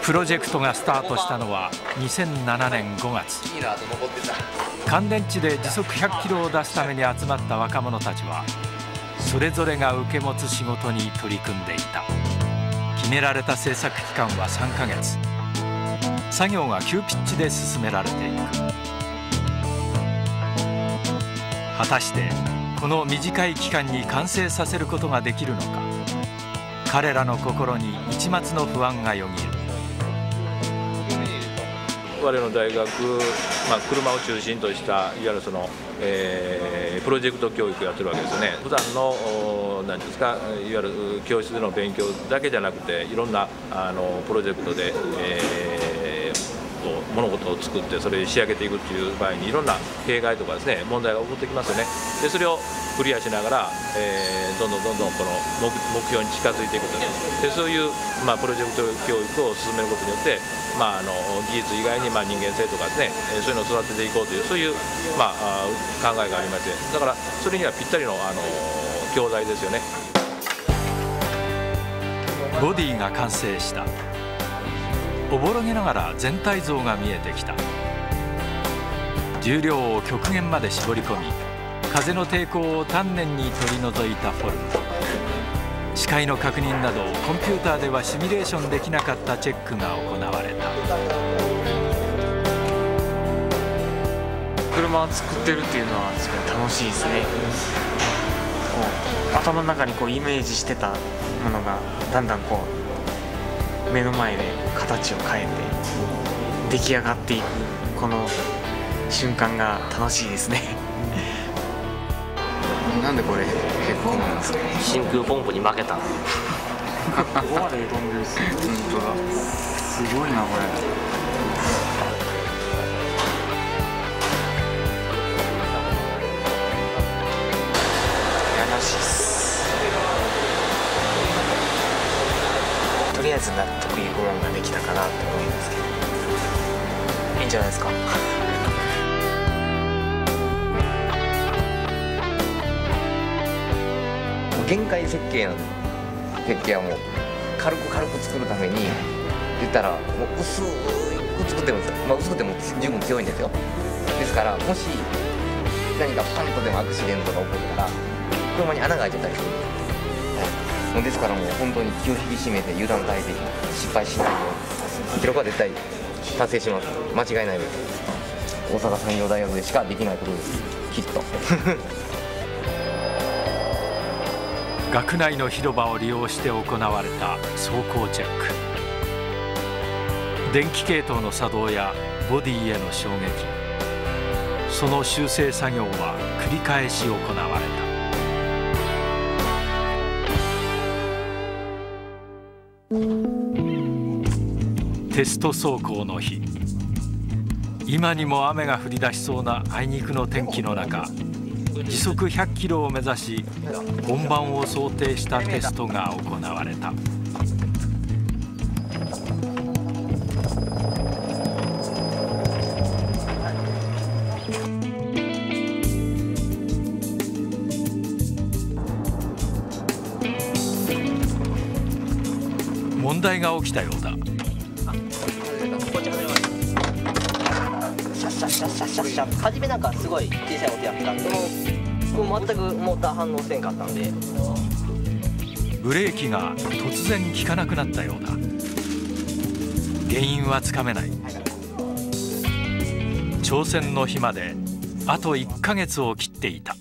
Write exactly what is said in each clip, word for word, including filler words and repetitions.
プロジェクトがスタートしたのはにせんななねんごがつ。乾電池で時速ひゃくキロを出すために集まった若者たちはそれぞれが受け持つ仕事に取り組んでいた。決められた制作期間はさんかげつ。作業が急ピッチで進められていく。果たしてこの短い期間に完成させることができるのか。彼らの心に一抹の不安がよぎる。 我々の大学、まあ、車を中心としたいわゆるその、えー、プロジェクト教育をやってるわけですよね。普段の何ですか、いわゆる教室での勉強だけじゃなくていろんなあのプロジェクトで、えー、物事を作ってそれを仕上げていくっていう場合にいろんな弊害とかですね問題が起こってきますよね。でそれをクリアしながら、えー、どんどんどんどんこの 目, 目標に近づいていくとでそういう、まあ、プロジェクト教育を進めることによって、まあ、あの技術以外に、まあ、人間性とかですねそういうのを育てていこうというそういう、まあ、考えがありましてだからそれにはぴったりの、あの教材ですよね。 ボディが完成した。おぼろげながら全体像が見えてきた。重量を極限まで絞り込み風の抵抗を丹念に取り除いたフォルム。視界の確認などコンピューターではシミュレーションできなかったチェックが行われた。 車を作ってるっていうのはすごい楽しいですね。こう頭の中にこうイメージしてたものがだんだんこう目の前で形を変えて出来上がっていくこの瞬間が楽しいですね。 なんでこれ結構なんですか。 真空ポンプに負けた。 ここまで飛んでるし、本当だ。すごいなこれ。楽しいっす。とりあえず納得いくものができたかなって思いますけど、いいんじゃないですか。 限界設計なんです。設計はもう軽く軽く作るために言ったらもう薄く作ってるんですよ。まあ、薄くても十分強いんですよ。ですからもし何かパンとでもアクシデントが起こったら車に穴が開いちゃったりするんです、はい、ですからもう本当に気を引き締めて油断大敵失敗しないように記録は絶対達成します。間違いないです。大阪産業大学でしかできないことですきっと。 学内の広場を利用して行われた走行チェック。電気系統の作動やボディへの衝撃、その修正作業は繰り返し行われた。テスト走行の日、今にも雨が降り出しそうなあいにくの天気の中、時速ひゃくキロを目指し本番を想定したテストが行われた。問題が起きたようだ。 シャッシャッシャッシャッシャッシャッ、初めなんかすごい小さい音やったんで、もう全くモーター反応せんかったんで、 ブレーキが突然効かなくなったようだ。原因はつかめない。挑戦の日まであといっかげつを切っていた。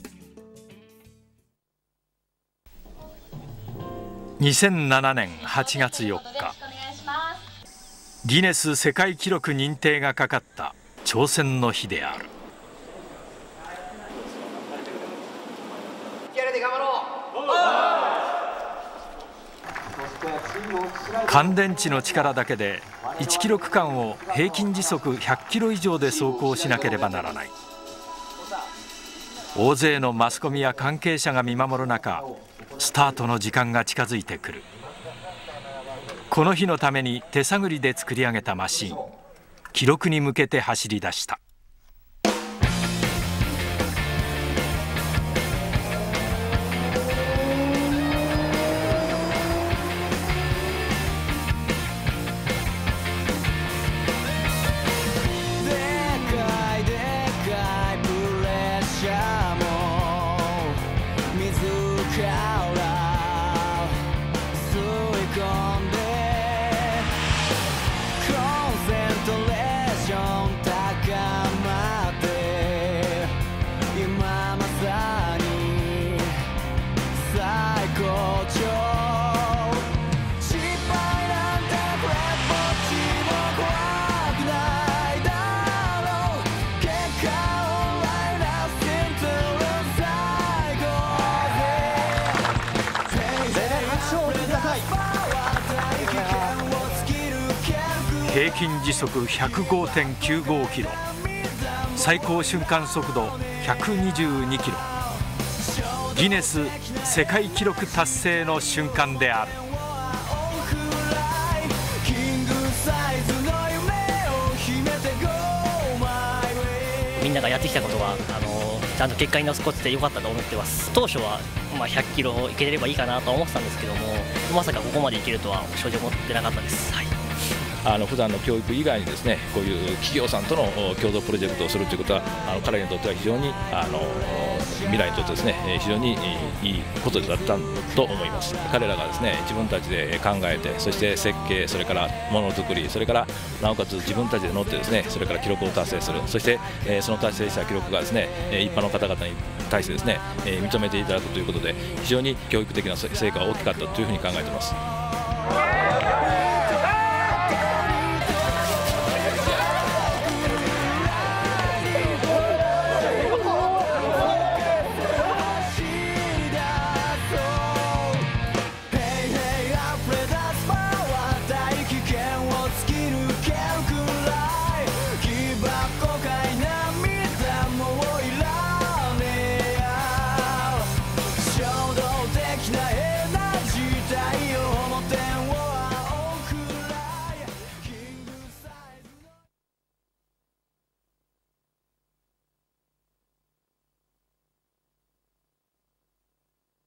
にせんななねんはちがつよっか、ギネス世界記録認定がかかった挑戦の日である。乾電池の力だけでいちキロ区間を平均時速ひゃくキロ以上で走行しなければならない。大勢のマスコミや関係者が見守る中、スタートの時間が近づいてくる。この日のために手探りで作り上げたマシン、記録に向けて走り出した。 平均時速 ひゃくごてんきゅうごキロ、最高瞬間速度ひゃくにじゅうにキロ、ギネス世界記録達成の瞬間である。 みんながやってきたことがあのちゃんと結果に残ってよかったと思ってます。当初は、まあ、ひゃっキロいければいいかなと思ってたんですけども、まさかここまでいけるとは正直思ってなかったです。はい、 あの普段の教育以外にですね、こういう企業さんとの共同プロジェクトをするということは、あの彼にとっては非常にあの未来にとってですね、非常にいいことだったと思います。彼らがですね、自分たちで考えて、そして設計、それからものづくり、それからなおかつ自分たちで乗ってですね、それから記録を達成する、そしてその達成した記録がですね、一般の方々に対してですね、認めていただくということで、非常に教育的な成果が大きかったというふうに考えています。